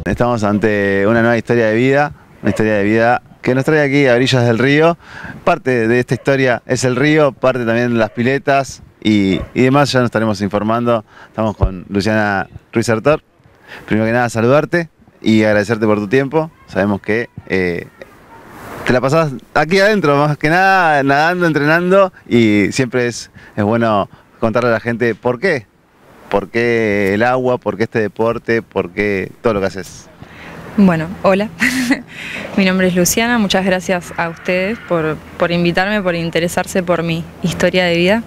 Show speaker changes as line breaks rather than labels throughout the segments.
Estamos ante una nueva historia de vida que nos trae aquí a orillas del río. Parte de esta historia es el río, parte también las piletas y demás, ya nos estaremos informando. Estamos con Luciana Ruiz Sartor. Primero que nada, saludarte y agradecerte por tu tiempo. Sabemos que te la pasabas aquí adentro, más que nada, nadando, entrenando, y siempre es bueno contarle a la gente por qué el agua, por qué este deporte, por qué todo lo que haces.
Bueno, hola, mi nombre es Luciana, muchas gracias a ustedes por invitarme, por interesarse por mi historia de vida.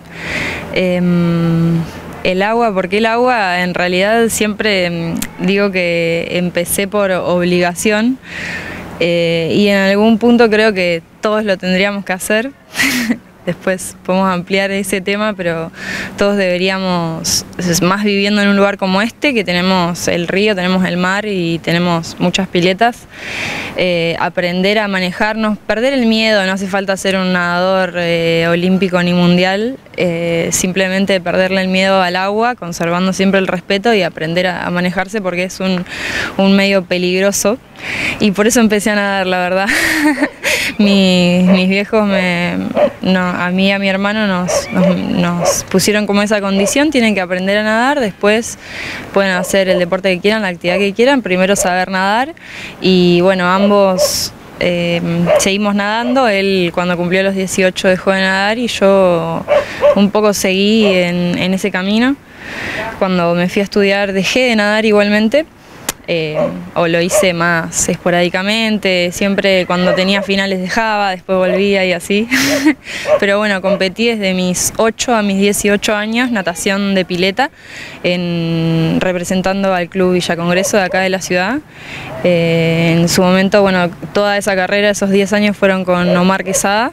El agua, ¿por qué el agua? En realidad siempre digo que empecé por obligación y en algún punto creo que todos lo tendríamos que hacer. Después podemos ampliar ese tema, pero todos deberíamos, más viviendo en un lugar como este, que tenemos el río, tenemos el mar y tenemos muchas piletas, aprender a manejarnos, perder el miedo. No hace falta ser un nadador olímpico ni mundial, simplemente perderle el miedo al agua, conservando siempre el respeto y aprender a manejarse, porque es un medio peligroso, y por eso empecé a nadar, la verdad. Mis viejos, a mí y a mi hermano nos pusieron como esa condición: tienen que aprender a nadar, después pueden hacer el deporte que quieran, la actividad que quieran, primero saber nadar. Y bueno, ambos seguimos nadando. Él, cuando cumplió los 18, dejó de nadar y yo un poco seguí en ese camino. Cuando me fui a estudiar dejé de nadar igualmente. O lo hice más esporádicamente, siempre cuando tenía finales dejaba, después volvía y así. Pero bueno, competí desde mis 8 a mis 18 años, natación de pileta, representando al Club Villa Congreso de acá de la ciudad. En su momento, bueno, toda esa carrera, esos 10 años fueron con Omar Quesada.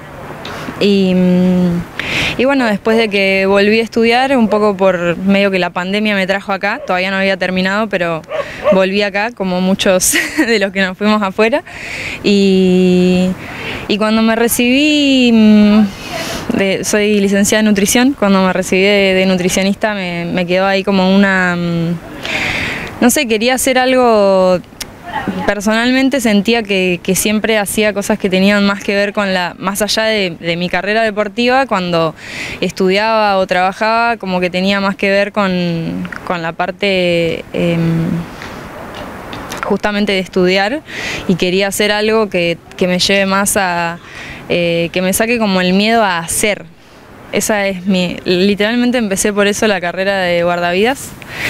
Y bueno, después de que volví a estudiar, un poco por medio que la pandemia me trajo acá, todavía no había terminado, pero volví acá, como muchos de los que nos fuimos afuera. Y cuando me recibí, soy licenciada en nutrición, cuando me recibí de nutricionista me quedó ahí como una, no sé, quería hacer algo. Personalmente sentía que siempre hacía cosas que tenían más que ver con más allá de mi carrera deportiva. Cuando estudiaba o trabajaba, como que tenía más que ver con la parte justamente de estudiar, y quería hacer algo que me lleve más a, que me saque como el miedo a hacer. Esa es literalmente empecé por eso la carrera de guardavidas.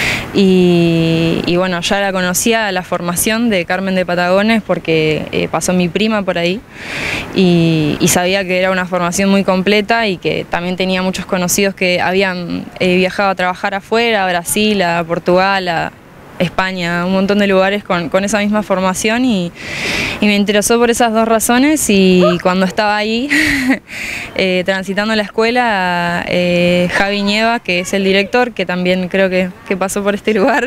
Y bueno, ya la conocía, la formación de Carmen de Patagones, porque pasó mi prima por ahí, y sabía que era una formación muy completa y que también tenía muchos conocidos que habían viajado a trabajar afuera, a Brasil, a Portugal, a España, un montón de lugares con esa misma formación, y me interesó por esas dos razones. Y cuando estaba ahí transitando la escuela, Javi Nieva, que es el director, que también creo que pasó por este lugar,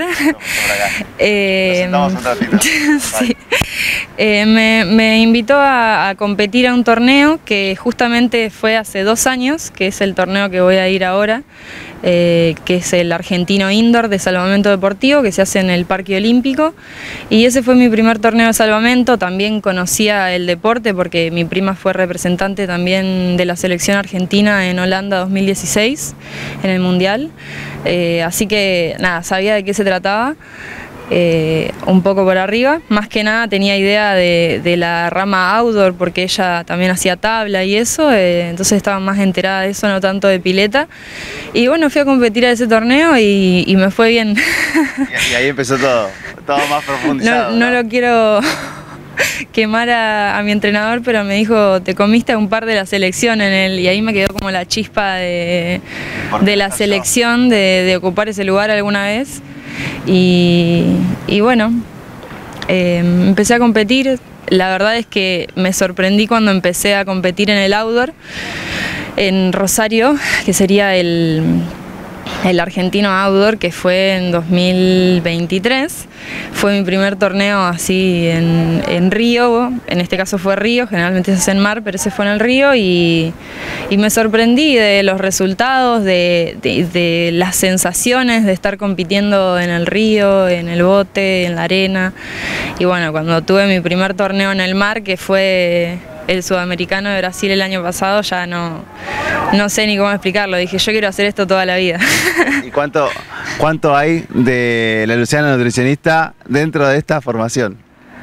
sí, me invitó a competir a un torneo que justamente fue hace 2 años, que es el torneo que voy a ir ahora, que es el Argentino Indoor de salvamento deportivo, que se hace en el Parque Olímpico. Y ese fue mi primer torneo de salvamento. También conocía el deporte porque mi prima fue representante también de la selección argentina en Holanda 2016 en el Mundial, así que nada, sabía de qué se trataba. Un poco por arriba, más que nada tenía idea de la rama outdoor, porque ella también hacía tabla y eso, entonces estaba más enterada de eso, no tanto de pileta. Y bueno, fui a competir a ese torneo y me fue bien.
Y ahí empezó todo más profundizado.
No lo quiero quemar a mi entrenador, pero me dijo: te comiste a un par de la selección y ahí me quedó como la chispa de la selección, de ocupar ese lugar alguna vez. Y bueno, empecé a competir. La verdad es que me sorprendí cuando empecé a competir en el outdoor, en Rosario, que sería el Argentino Outdoor, que fue en 2023. Fue mi primer torneo así en Río, en este caso fue Río, generalmente se hace en mar, pero ese fue en el Río y me sorprendí de los resultados, de las sensaciones de estar compitiendo en el río, en el bote, en la arena. Y bueno, cuando tuve mi primer torneo en el mar, que fue el Sudamericano de Brasil el año pasado, ya no sé ni cómo explicarlo. Dije, yo quiero hacer esto toda la vida.
¿Y cuánto hay de la Luciana nutricionista dentro de esta formación?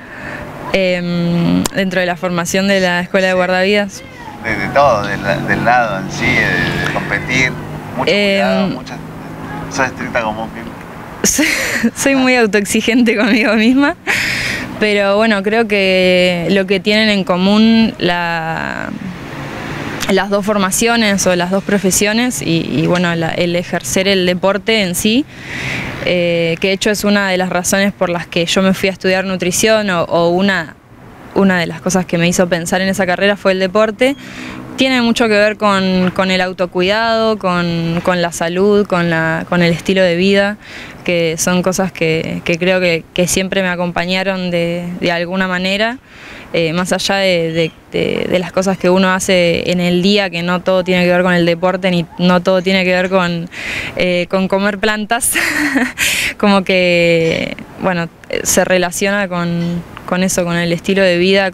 Dentro de la formación de la Escuela de Guardavidas.
De todo, del lado en sí, de competir, mucho cuidado, sos estricta como vos mismo.
Soy muy autoexigente conmigo misma. Pero bueno, creo que lo que tienen en común las dos formaciones o las dos profesiones y bueno, el ejercer el deporte en sí, que de hecho es una de las razones por las que yo me fui a estudiar nutrición o una de las cosas que me hizo pensar en esa carrera fue el deporte. Tiene mucho que ver con el autocuidado, con la salud, con el estilo de vida, que son cosas que creo que siempre me acompañaron de alguna manera, más allá de las cosas que uno hace en el día, que no todo tiene que ver con el deporte, ni no todo tiene que ver con comer plantas, como que, bueno, se relaciona con eso, con el estilo de vida,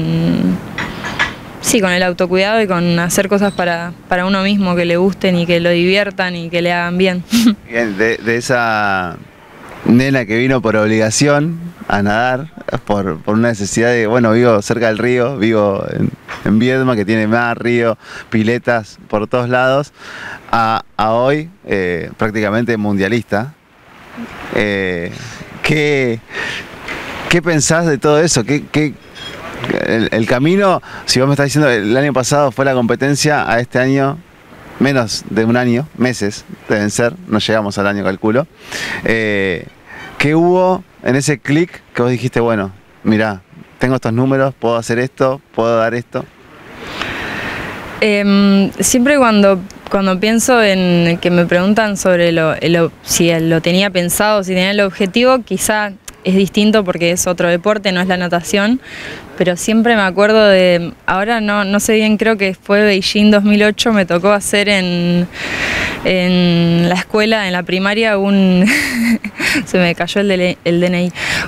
Sí, con el autocuidado y con hacer cosas para uno mismo, que le gusten y que lo diviertan y que le hagan bien.
Bien, de esa nena que vino por obligación a nadar, por una necesidad de, bueno, vivo cerca del río, vivo en Viedma, que tiene mar, río, piletas por todos lados, a hoy prácticamente mundialista. ¿Qué pensás de todo eso? El camino, si vos me estás diciendo el año pasado fue la competencia, a este año, menos de un año, meses deben ser, no llegamos al año, calculo. ¿Qué hubo en ese clic que vos dijiste, bueno, mirá, tengo estos números, puedo hacer esto, puedo dar esto?
Siempre cuando pienso en que me preguntan sobre si lo tenía pensado, si tenía el objetivo, quizá es distinto porque es otro deporte, no es la natación, pero siempre me acuerdo de, ahora no sé bien, creo que fue Beijing 2008, me tocó hacer en la escuela, en la primaria, se me cayó el DNI,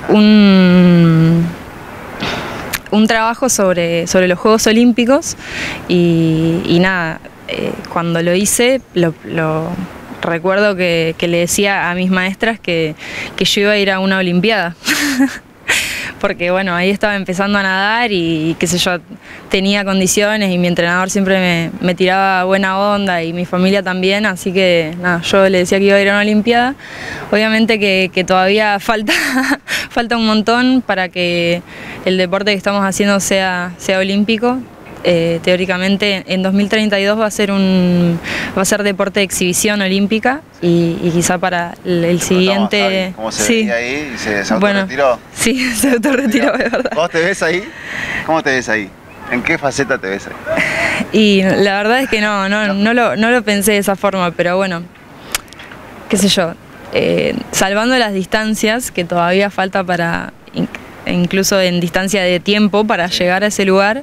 un trabajo sobre los Juegos Olímpicos y nada, cuando lo hice, recuerdo que le decía a mis maestras que yo iba a ir a una olimpiada. Porque bueno, ahí estaba empezando a nadar y qué sé yo, tenía condiciones y mi entrenador siempre me tiraba buena onda y mi familia también, así que nada, yo le decía que iba a ir a una olimpiada. Obviamente que todavía falta un montón para que el deporte que estamos haciendo sea olímpico. Teóricamente en 2032 va a ser deporte de exhibición olímpica y quizá para el siguiente...
¿Cómo se veía ahí y se autorretiró?
Bueno, sí, se autorretiró, de verdad.
¿Vos te ves ahí? ¿Cómo te ves ahí? ¿En qué faceta te ves ahí?
Y la verdad es que no lo pensé de esa forma, pero bueno, qué sé yo, salvando las distancias que todavía falta para... incluso en distancia de tiempo para llegar a ese lugar,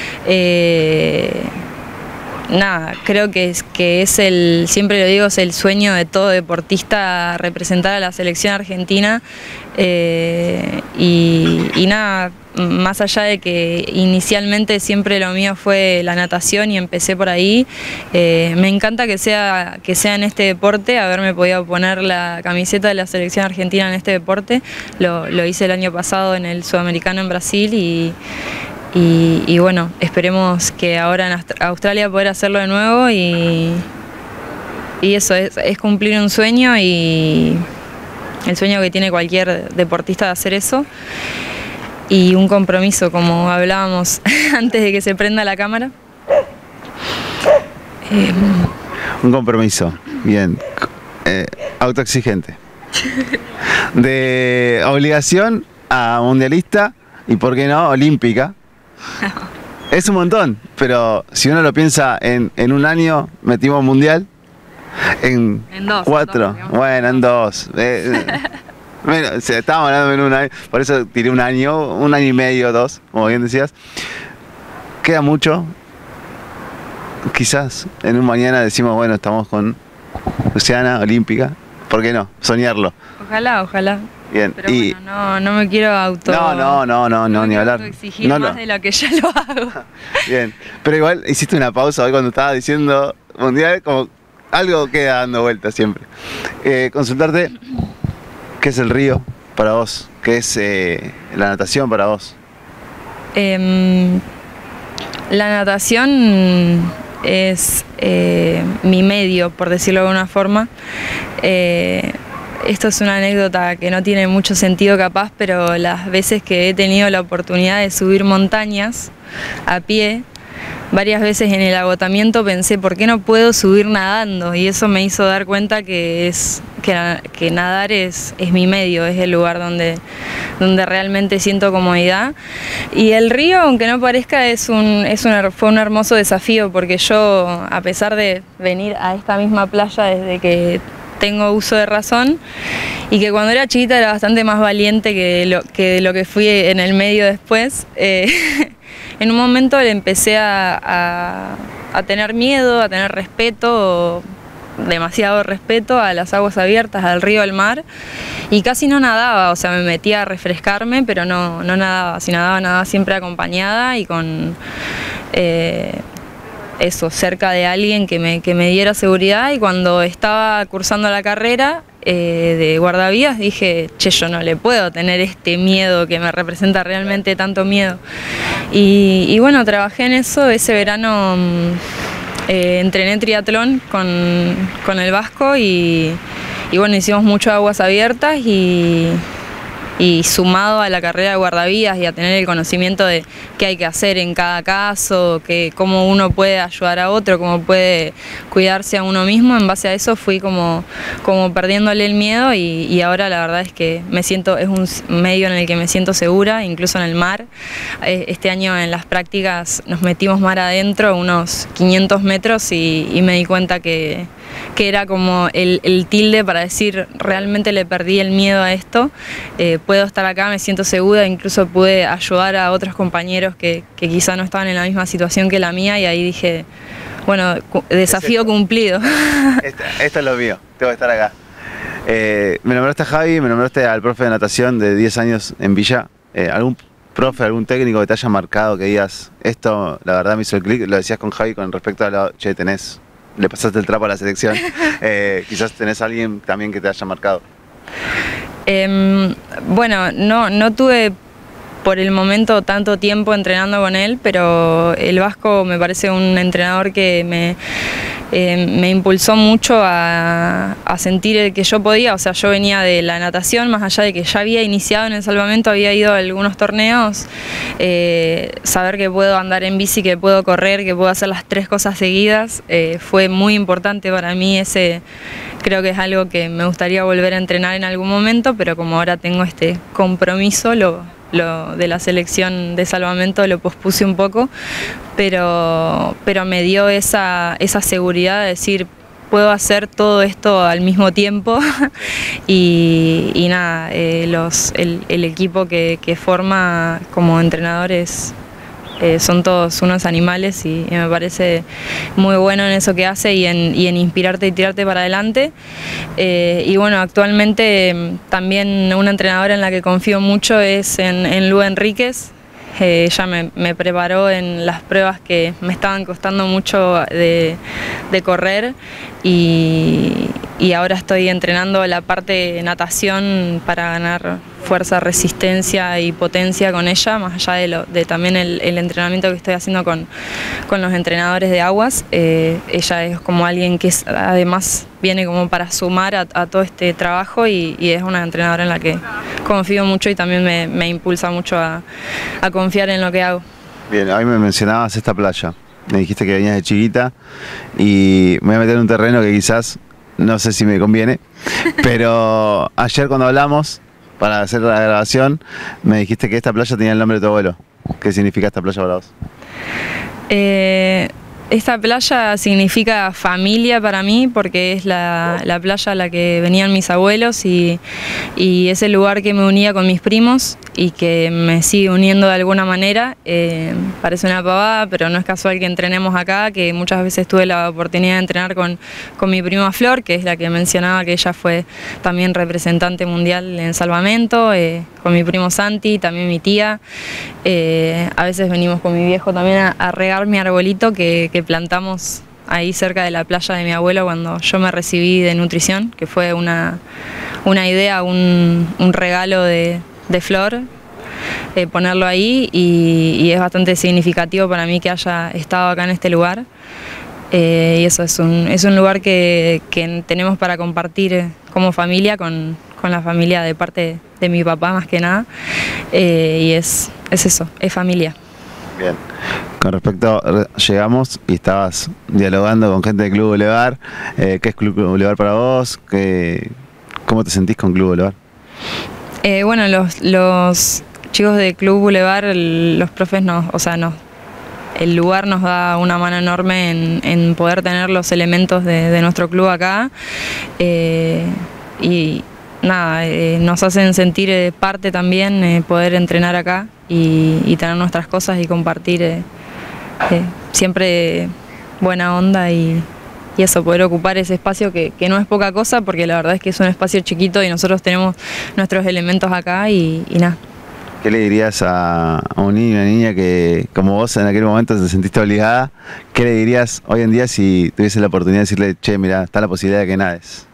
nada, creo que es siempre lo digo, es el sueño de todo deportista representar a la selección argentina y nada, más allá de que inicialmente siempre lo mío fue la natación y empecé por ahí, me encanta que sea en este deporte, haberme podido poner la camiseta de la selección argentina en este deporte, lo hice el año pasado en el Sudamericano en Brasil y bueno, esperemos que ahora en Australia poder hacerlo de nuevo y eso es cumplir un sueño y el sueño que tiene cualquier deportista de hacer eso. Y un compromiso, como hablábamos antes de que se prenda la cámara.
Un compromiso, bien. Autoexigente. De obligación a mundialista y, ¿por qué no, olímpica? Es un montón, pero si uno lo piensa en un año metimos mundial,
En dos.
4, bueno, en 2. Bueno, o sea, estábamos hablando en un año, por eso tiré un año y medio, 2, como bien decías. Queda mucho. Quizás en un mañana decimos, bueno, estamos con Luciana olímpica. ¿Por qué no? Soñarlo.
Ojalá.
Bien.
Pero bueno, no me quiero
No, ni hablar.
Exigir más de lo que ya lo hago.
Bien. Pero igual hiciste una pausa hoy cuando estaba diciendo mundial, como algo queda dando vueltas siempre. Consultarte, ¿qué es el río para vos? ¿Qué es la natación para vos?
La natación es mi medio, por decirlo de alguna forma. Esto es una anécdota que no tiene mucho sentido capaz, pero las veces que he tenido la oportunidad de subir montañas a pie, varias veces en el agotamiento pensé, ¿por qué no puedo subir nadando? Y eso me hizo dar cuenta que nadar es mi medio, es el lugar donde realmente siento comodidad. Y el río, aunque no parezca, fue un hermoso desafío, porque yo, a pesar de venir a esta misma playa desde que tengo uso de razón, y que cuando era chiquita era bastante más valiente que lo que fui en el medio después, en un momento le empecé a tener miedo, a tener respeto, demasiado respeto a las aguas abiertas, al río, al mar, y casi no nadaba, o sea, me metía a refrescarme, pero no nadaba. Si nadaba siempre acompañada y con cerca de alguien que me diera seguridad. Y cuando estaba cursando la carrera de guardavías dije, yo no le puedo tener este miedo que me representa realmente tanto miedo. Y bueno, trabajé en eso. Ese verano entrené triatlón con el Vasco y bueno, hicimos mucho aguas abiertas y sumado a la carrera de guardavías y a tener el conocimiento de qué hay que hacer en cada caso, cómo uno puede ayudar a otro, cómo puede cuidarse a uno mismo, en base a eso fui como perdiéndole el miedo y ahora la verdad es que es un medio en el que me siento segura, incluso en el mar. Este año en las prácticas nos metimos mar adentro, unos 500 metros y me di cuenta que era como el tilde para decir, realmente le perdí el miedo a esto, puedo estar acá, me siento segura, incluso pude ayudar a otros compañeros que quizá no estaban en la misma situación que la mía, y ahí dije, bueno, desafío cumplido.
Esto es lo mío, tengo que estar acá. Me nombraste a Javi, me nombraste al profe de natación de 10 años en Villa. ¿Algún profe, algún técnico que te haya marcado, que digas, esto la verdad me hizo el clic? Lo decías con Javi con respecto a lo, le pasaste el trapo a la selección. Quizás tenés a alguien también que te haya marcado.
Bueno, no tuve por el momento tanto tiempo entrenando con él, pero el Vasco me parece un entrenador que me impulsó mucho a sentir que yo podía. O sea, yo venía de la natación, más allá de que ya había iniciado en el salvamento, había ido a algunos torneos, saber que puedo andar en bici, que puedo correr, que puedo hacer las 3 cosas seguidas, fue muy importante para mí. Creo que es algo que me gustaría volver a entrenar en algún momento, pero como ahora tengo este compromiso, lo de la selección de salvamento lo pospuse un poco, pero me dio esa seguridad de decir, puedo hacer todo esto al mismo tiempo. y nada, el equipo que forma como entrenadores son todos unos animales y me parece muy bueno en eso que hace y en inspirarte y tirarte para adelante. Y bueno, actualmente también una entrenadora en la que confío mucho es en Lu Enríquez. Ella me preparó en las pruebas que me estaban costando mucho de correr y ahora estoy entrenando la parte de natación para ganar fuerza, resistencia y potencia con ella, más allá de también el entrenamiento que estoy haciendo con los entrenadores de aguas. Ella es como alguien que además viene como para sumar a todo este trabajo y es una entrenadora en la que confío mucho y también me impulsa mucho a confiar en lo que hago.
Bien, hoy me mencionabas esta playa, me dijiste que venías de chiquita y me voy a meter en un terreno que quizás no sé si me conviene, pero ayer cuando hablamos para hacer la grabación me dijiste que esta playa tenía el nombre de tu abuelo. ¿Qué significa esta playa para vos?
Esta playa significa familia para mí porque es la playa a la que venían mis abuelos y es el lugar que me unía con mis primos y que me sigue uniendo de alguna manera. Parece una pavada, pero no es casual que entrenemos acá, que muchas veces tuve la oportunidad de entrenar con mi prima Flor, que es la que mencionaba, que ella fue también representante mundial en salvamento, con mi primo Santi, también mi tía. A veces venimos con mi viejo también a regar mi arbolito que plantamos ahí cerca de la playa de mi abuelo cuando yo me recibí de nutrición, que fue una idea, un regalo de Flor, ponerlo ahí y es bastante significativo para mí que haya estado acá en este lugar. Y eso es un lugar que tenemos para compartir como familia con la familia de parte de mi papá más que nada, y es eso, es familia.
Bien, con respecto, llegamos y estabas dialogando con gente del Club Boulevard. ¿Qué es Club Boulevard para vos? ¿Cómo te sentís con Club Boulevard?
Bueno, los chicos de Club Boulevard, los profes el lugar nos da una mano enorme en poder tener los elementos de nuestro club acá, y nada, nos hacen sentir parte también, poder entrenar acá y tener nuestras cosas y compartir siempre buena onda y eso, poder ocupar ese espacio que no es poca cosa, porque la verdad es que es un espacio chiquito y nosotros tenemos nuestros elementos acá y nada.
¿Qué le dirías a un niño y una niña que, como vos en aquel momento te sentiste obligada, qué le dirías hoy en día si tuviese la oportunidad de decirle, che, mira, está la posibilidad de que nades?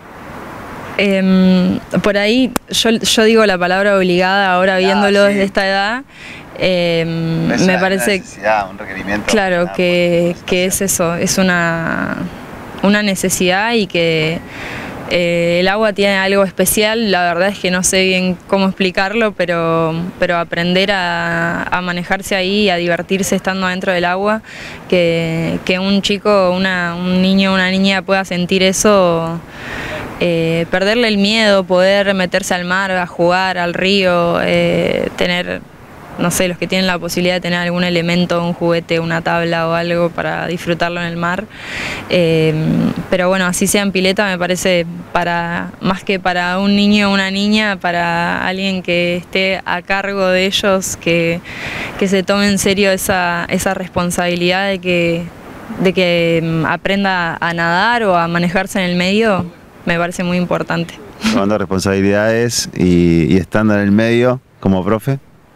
Por ahí yo digo la palabra obligada ahora viéndolo desde esta edad. Me parece
un requerimiento,
claro que es eso, es una necesidad y que el agua tiene algo especial. La verdad es que no sé bien cómo explicarlo, pero aprender a manejarse ahí, a divertirse estando dentro del agua, que un chico, un niño, una niña pueda sentir eso, perderle el miedo, poder meterse al mar, a jugar, al río, tener, no sé, los que tienen la posibilidad de tener algún elemento, un juguete, una tabla o algo para disfrutarlo en el mar. Pero bueno, así sea en pileta, me parece, más que para un niño o una niña, para alguien que esté a cargo de ellos, que se tome en serio esa responsabilidad de que aprenda a nadar o a manejarse en el medio, me parece muy importante.
Tomando responsabilidades y estando en el medio como profe.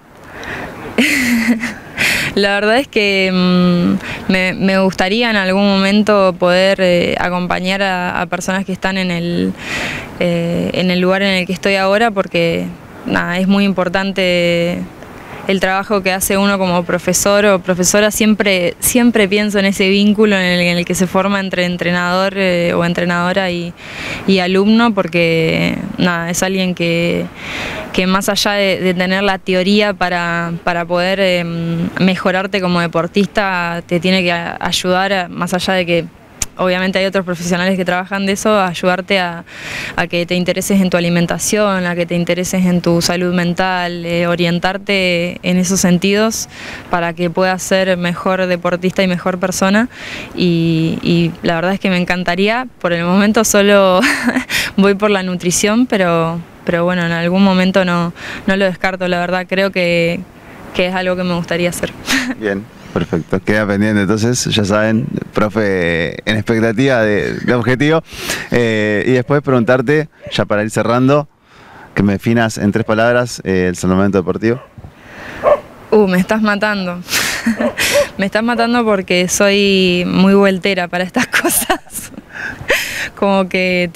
La verdad es que me gustaría en algún momento poder acompañar a personas que están en el lugar en el que estoy ahora, porque nada, es muy importante el trabajo que hace uno como profesor o profesora. Siempre pienso en ese vínculo en el que se forma entre entrenador o entrenadora y alumno, porque nada, es alguien que más allá de tener la teoría para poder mejorarte como deportista, te tiene que ayudar, más allá de que obviamente hay otros profesionales que trabajan de eso, a ayudarte a que te intereses en tu alimentación, a que te intereses en tu salud mental, orientarte en esos sentidos para que puedas ser mejor deportista y mejor persona. Y la verdad es que me encantaría. Por el momento solo voy por la nutrición, pero bueno, en algún momento no lo descarto, la verdad. Creo que es algo que me gustaría hacer.
Bien. Perfecto, queda pendiente entonces, ya saben, profe en expectativa de objetivo. Y después preguntarte, ya para ir cerrando, que me definas en 3 palabras el salvamento deportivo.
Me estás matando. Me estás matando porque soy muy vueltera para estas cosas. Como que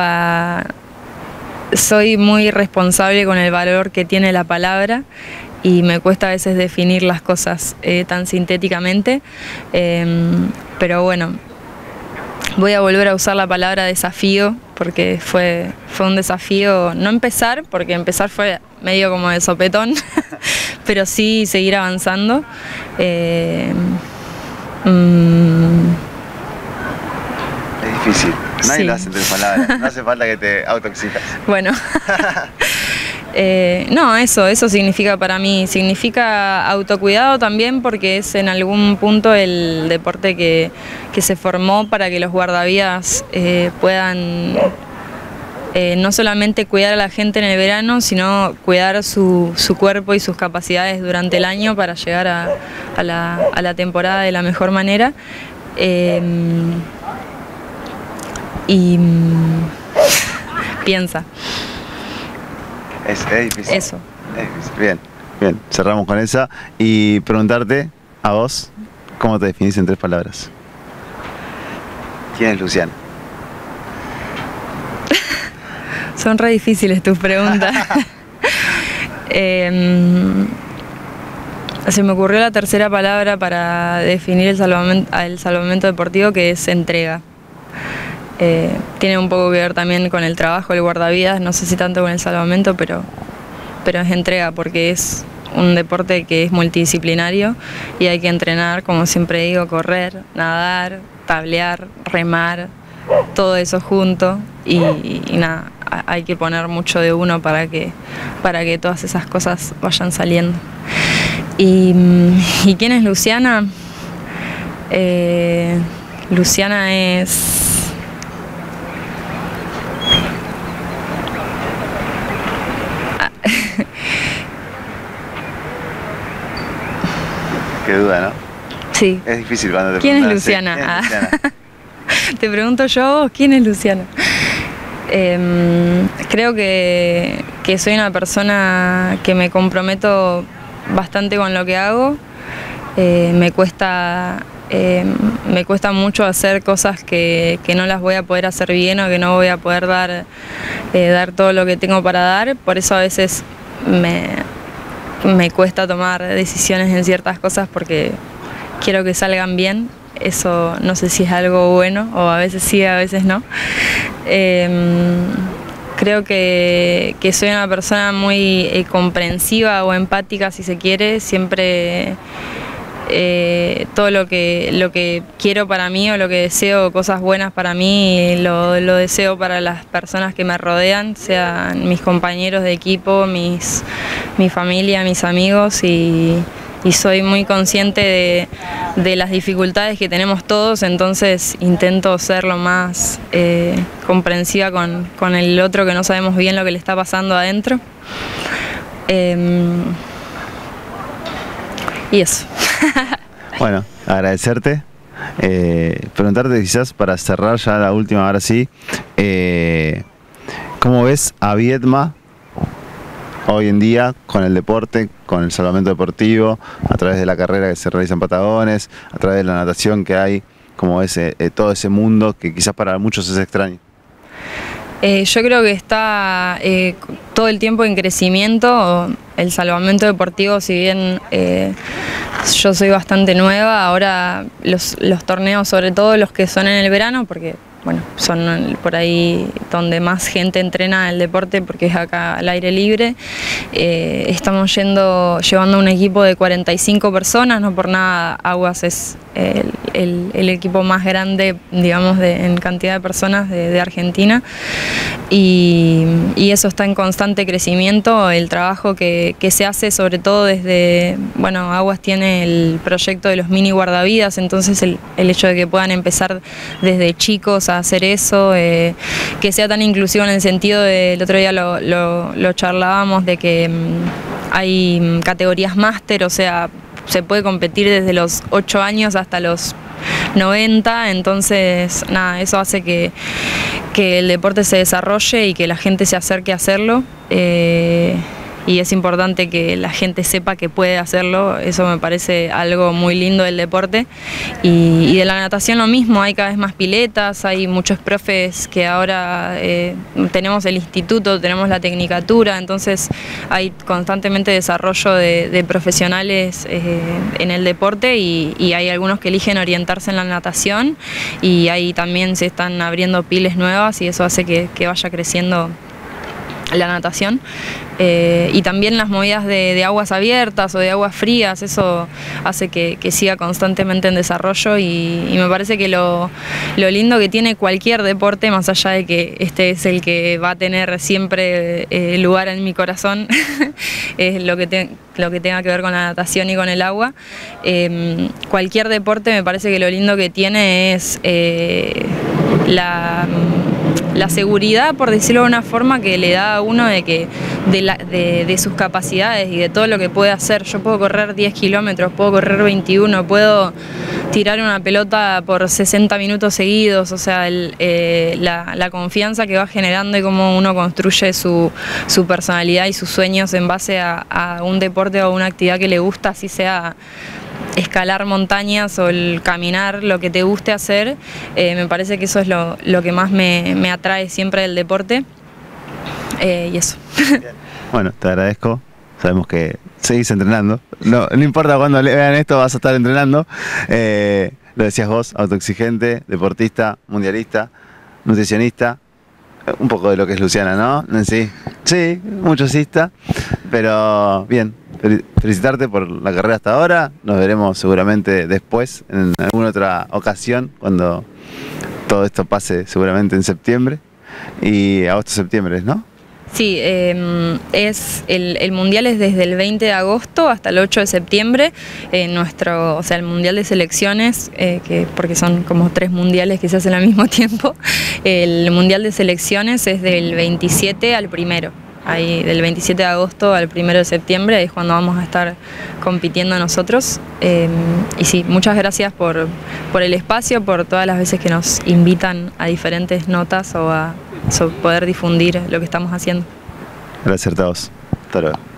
soy muy responsable con el valor que tiene la palabra, y me cuesta a veces definir las cosas tan sintéticamente, pero bueno, voy a volver a usar la palabra desafío, porque fue un desafío no empezar, porque empezar fue medio como de sopetón, pero sí seguir avanzando. Es
difícil, nadie lo hace en 3 palabras, no hace falta que te autoexitas.
Bueno. No, eso significa para mí, significa autocuidado también porque es en algún punto el deporte que se formó para que los guardavidas puedan no solamente cuidar a la gente en el verano, sino cuidar su cuerpo y sus capacidades durante el año para llegar a la temporada de la mejor manera. Piensa.
Es difícil.
Eso.
Es difícil. Bien, cerramos con esa. Y preguntarte a vos, ¿cómo te definís en 3 palabras? ¿Quién es Luciana?
Son re difíciles tus preguntas. Se me ocurrió la tercera palabra para definir el salvamento deportivo, que es entrega. Tiene un poco que ver también con el trabajo del guardavidas, no sé si tanto con el salvamento, pero es entrega porque es un deporte que es multidisciplinario y hay que entrenar, como siempre digo, correr, nadar, tablear, remar, todo eso junto y nada, hay que poner mucho de uno para que todas esas cosas vayan saliendo. ¿Y quién es Luciana? Luciana es...
Qué duda, ¿no?
Sí.
Es difícil cuando te
¿Quién es
preguntan,
Luciana?
¿quién es Luciana?
Te pregunto yo, ¿quién es Luciana? Creo que soy una persona que me comprometo bastante con lo que hago. Me cuesta mucho hacer cosas que no las voy a poder hacer bien o que no voy a poder dar todo lo que tengo para dar. Por eso a veces me cuesta tomar decisiones en ciertas cosas porque quiero que salgan bien. Eso no sé si es algo bueno o a veces sí, a veces no. Creo que soy una persona muy comprensiva o empática, si se quiere. Siempre todo lo que quiero para mí o lo que deseo, cosas buenas para mí, lo deseo para las personas que me rodean, sean mis compañeros de equipo, mi familia, mis amigos, y soy muy consciente de las dificultades que tenemos todos, entonces intento ser lo más comprensiva con el otro que no sabemos bien lo que le está pasando adentro. Y eso.
Bueno, agradecerte. Preguntarte quizás para cerrar ya la última, ahora sí. ¿Cómo ves a Viedma hoy en día con el deporte, con el salvamento deportivo, a través de la carrera que se realiza en Patagones, a través de la natación que hay, como es todo ese mundo que quizás para muchos es extraño?
Yo creo que está todo el tiempo en crecimiento. El salvamento deportivo, si bien yo soy bastante nueva, ahora los torneos, sobre todo los que son en el verano, porque bueno, son por ahí donde más gente entrena el deporte porque es acá al aire libre. Estamos llevando un equipo de 45 personas, no por nada Aguas es el equipo más grande, digamos, en cantidad de personas de Argentina. Y eso está en constante crecimiento, el trabajo que se hace sobre todo desde, bueno, Aguas tiene el proyecto de los mini guardavidas, entonces el hecho de que puedan empezar desde chicos a hacer eso, que sea tan inclusivo en el sentido de, el otro día lo charlábamos, de que hay categorías máster, o sea, se puede competir desde los 8 años hasta los 90, entonces nada, eso hace que el deporte se desarrolle y que la gente se acerque a hacerlo. Y es importante que la gente sepa que puede hacerlo, eso me parece algo muy lindo del deporte. Y de la natación lo mismo, hay cada vez más piletas, hay muchos profes que ahora tenemos el instituto, tenemos la tecnicatura, entonces hay constantemente desarrollo de profesionales en el deporte y hay algunos que eligen orientarse en la natación y ahí también se están abriendo piles nuevas y eso hace que vaya creciendo la natación, y también las movidas de aguas abiertas o de aguas frías, eso hace que siga constantemente en desarrollo y me parece que lo lindo que tiene cualquier deporte, más allá de que este es el que va a tener siempre lugar en mi corazón, es lo que tenga que ver con la natación y con el agua. Cualquier deporte me parece que lo lindo que tiene es la seguridad, por decirlo de una forma, que le da a uno de sus capacidades y de todo lo que puede hacer. Yo puedo correr 10 kilómetros, puedo correr 21, puedo tirar una pelota por 60 minutos seguidos, o sea, la confianza que va generando y cómo uno construye su personalidad y sus sueños en base a un deporte o una actividad que le gusta, así sea escalar montañas o el caminar, lo que te guste hacer. Me parece que eso es lo que más me atrae siempre del deporte, y eso.
Bueno, te agradezco, sabemos que seguís entrenando, no importa cuando vean esto, vas a estar entrenando. Lo decías vos, autoexigente, deportista, mundialista, nutricionista, un poco de lo que es Luciana, ¿no? Sí, muchosista, pero bien. Felicitarte por la carrera hasta ahora. Nos veremos seguramente después, en alguna otra ocasión, cuando todo esto pase, seguramente en septiembre. Y agosto-septiembre, ¿no?
Sí, el mundial es desde el 20 de agosto hasta el 8 de septiembre. O sea, el mundial de selecciones, porque son como 3 mundiales que se hacen al mismo tiempo. El mundial de selecciones es del 27 al 1. Ahí, del 27 de agosto al 1 de septiembre, es cuando vamos a estar compitiendo nosotros. Y sí, muchas gracias por el espacio, por todas las veces que nos invitan a diferentes notas o a poder difundir lo que estamos haciendo.
Gracias a todos. Hasta luego.